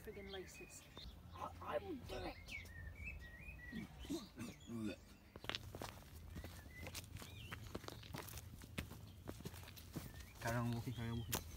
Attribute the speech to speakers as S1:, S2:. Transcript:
S1: friggin' laces. I will do it.
S2: Carry on walking, carry on walking.